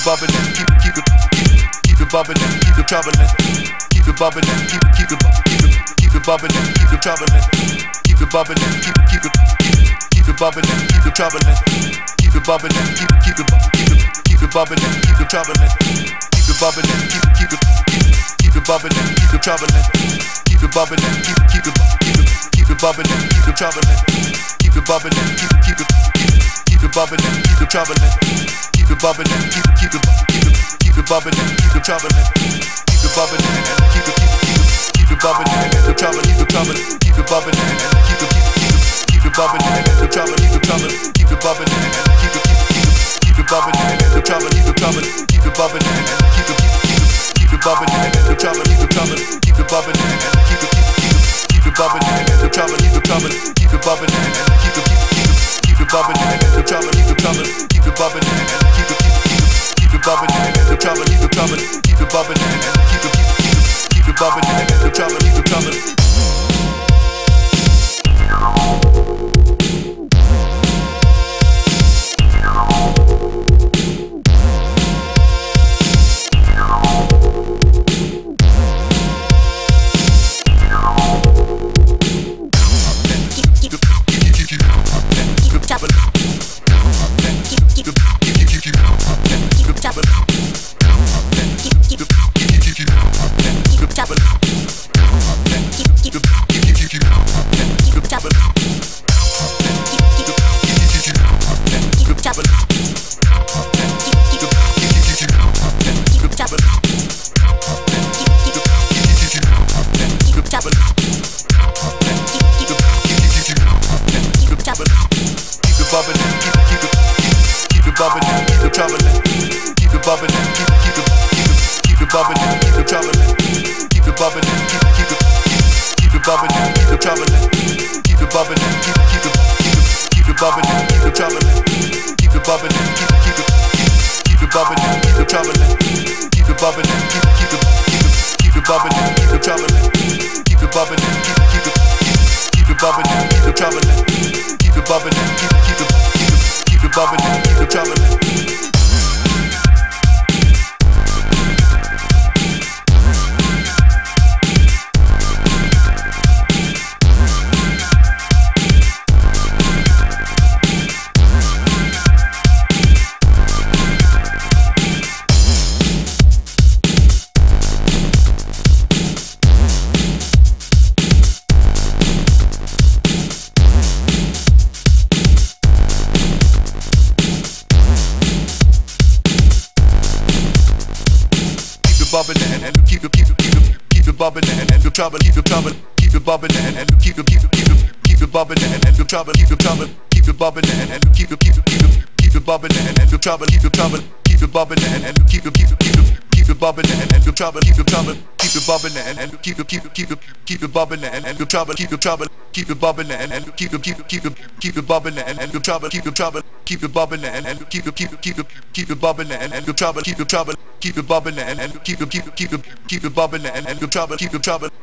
bubbling, keep it bubbling, keep it troubling, keep it bubbling, keep it bubbling, keep it troubling, keep it bubbling, keep it bubbling, keep it troubling, keep it bubbling, keep it bubbling, keep it troubling, keep it bubbling, keep it bubbling, keep it troubling, keep it bubbling, keep it bubbling, keep it troubling, keep it bubbling, keep it bubbling, keep it troubling, keep it bubbling, keep it bubbling, keep it troubling, keep it bubbling, keep it bubbling, keep it troubling, keep it bubbling, keep it bubbling, keep it bubbling, keep it troubling, keep it bubbling, keep it bubbling, keep it bubbling, keep it troubling, keep it bubbling, keep it bubbling, keep it bubbling, keep it troubling, keep it troubling, keep it bubbling, keep it bubbling, keep it troubling, keep it troubling, keep it bubbling, keep it bubbling, keep it troubling, keep it troubling, keep it bubbling, keep it bubbling, keep it troubling, keep it troubling, keep it bubbling, keep it bubbling, keep it troubling, keep it troubling. Trouble, keep it bubbling, keep it bubbling, keep it bubbling, trouble, keep it bubbling, keep it bubbling, keep it bubbling, trouble, keep it bubbling, keep it bubbling, keep it bubbling, trouble, keep it bubbling, keep it bubbling, keep it bubbling, trouble, keep it bubbling, keep it bubbling, keep it bubbling, trouble, keep it bubbling, keep it bubbling, keep it bubbling, trouble, keep it bubbling, keep it bubbling, trouble, keep it bubbling,